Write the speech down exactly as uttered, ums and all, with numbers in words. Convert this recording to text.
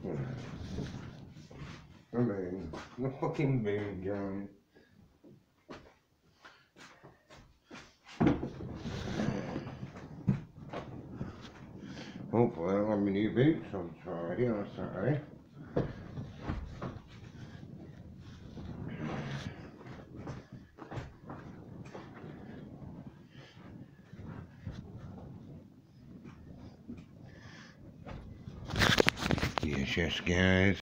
The moon. The fucking moon, John. Hopefully I'll have my new boots on Friday or Saturday. Yes, yes, guys.